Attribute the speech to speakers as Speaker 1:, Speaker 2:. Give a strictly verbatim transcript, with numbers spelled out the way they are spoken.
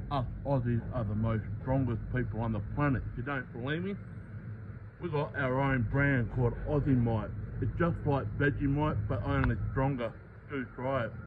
Speaker 1: us Aussies are the most strongest people on the planet. If you don't believe me, we've got our own brand called Aussie Mite. It's just like Vegemite, but only stronger. Do try it.